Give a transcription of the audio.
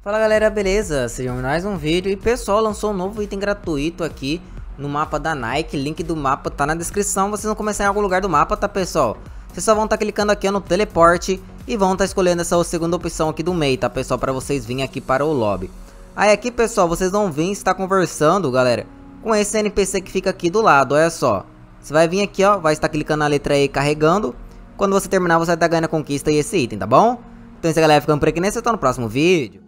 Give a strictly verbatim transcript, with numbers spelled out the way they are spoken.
Fala galera, beleza? Sejam em mais um vídeo. E pessoal, lançou um novo item gratuito aqui no mapa da Nike. Link do mapa tá na descrição. Vocês vão começar em algum lugar do mapa, tá pessoal? Vocês só vão estar tá clicando aqui ó, no teleporte e vão estar tá escolhendo essa segunda opção aqui do meio, tá pessoal? Para vocês virem aqui para o lobby. Aí aqui pessoal, vocês vão vir estar conversando, galera, com esse N P C que fica aqui do lado, olha só. Você vai vir aqui ó, vai estar clicando na letra E carregando. Quando você terminar você vai estar ganhando a conquista e esse item, tá bom? Então é isso galera, ficando por aqui, nesse, eu tô no próximo vídeo.